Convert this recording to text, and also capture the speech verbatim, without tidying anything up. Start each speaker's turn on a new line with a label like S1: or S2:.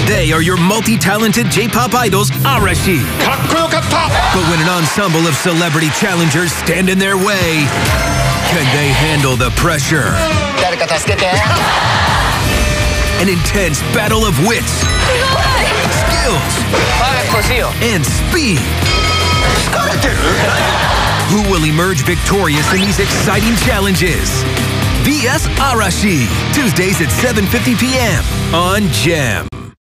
S1: They are your multi-talented J-pop idols, Arashi. But when an ensemble of celebrity challengers stand in their way, can they handle the pressure? An intense battle of wits, skills, and speed. Who will emerge victorious in these exciting challenges? V S Arashi, Tuesdays at seven fifty p m on Gem.